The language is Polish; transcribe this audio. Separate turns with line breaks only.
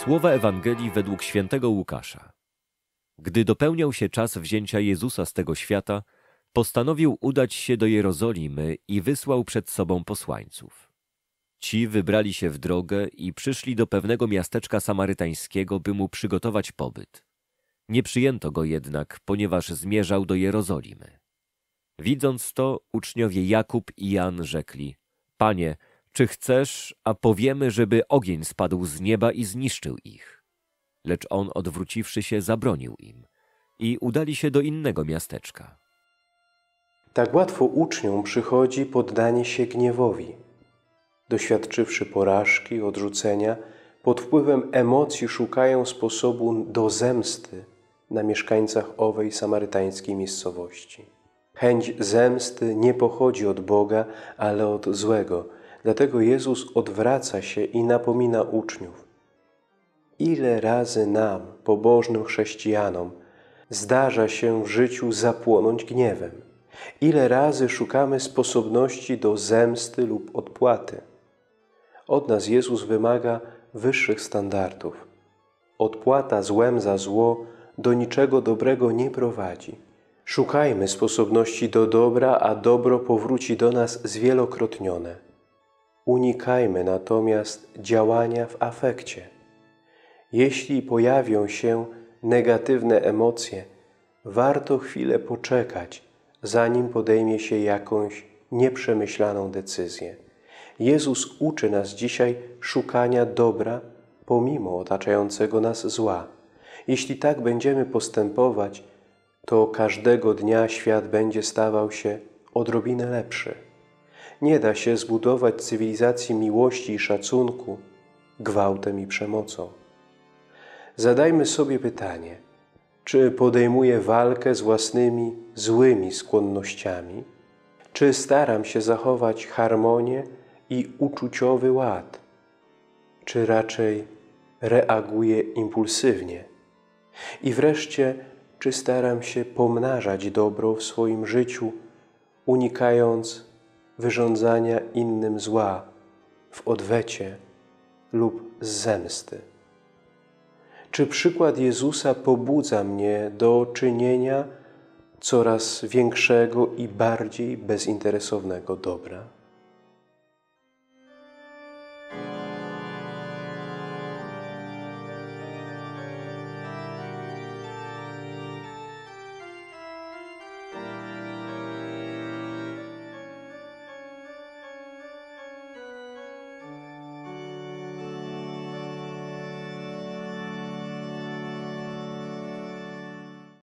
Słowa Ewangelii według świętego Łukasza. Gdy dopełniał się czas wzięcia Jezusa z tego świata, postanowił udać się do Jerozolimy i wysłał przed sobą posłańców. Ci wybrali się w drogę i przyszli do pewnego miasteczka samarytańskiego, by mu przygotować pobyt. Nie przyjęto go jednak, ponieważ zmierzał do Jerozolimy. Widząc to, uczniowie Jakub i Jan rzekli: Panie, czy chcesz, a powiemy, żeby ogień spadł z nieba i zniszczył ich? Lecz on, odwróciwszy się, zabronił im i udali się do innego miasteczka.
Tak łatwo uczniom przychodzi poddanie się gniewowi. Doświadczywszy porażki, odrzucenia, pod wpływem emocji szukają sposobu do zemsty na mieszkańcach owej samarytańskiej miejscowości. Chęć zemsty nie pochodzi od Boga, ale od złego. Dlatego Jezus odwraca się i napomina uczniów. Ile razy nam, pobożnym chrześcijanom, zdarza się w życiu zapłonąć gniewem? Ile razy szukamy sposobności do zemsty lub odpłaty? Od nas Jezus wymaga wyższych standardów. Odpłata złem za zło do niczego dobrego nie prowadzi. Szukajmy sposobności do dobra, a dobro powróci do nas zwielokrotnione. Unikajmy natomiast działania w afekcie. Jeśli pojawią się negatywne emocje, warto chwilę poczekać, zanim podejmie się jakąś nieprzemyślaną decyzję. Jezus uczy nas dzisiaj szukania dobra pomimo otaczającego nas zła. Jeśli tak będziemy postępować, to każdego dnia świat będzie stawał się odrobinę lepszy. Nie da się zbudować cywilizacji miłości i szacunku gwałtem i przemocą. Zadajmy sobie pytanie, czy podejmuję walkę z własnymi złymi skłonnościami? Czy staram się zachować harmonię i uczuciowy ład? Czy raczej reaguję impulsywnie? I wreszcie, czy staram się pomnażać dobro w swoim życiu, unikając wyrządzania innym zła w odwecie lub z zemsty? Czy przykład Jezusa pobudza mnie do czynienia coraz większego i bardziej bezinteresownego dobra?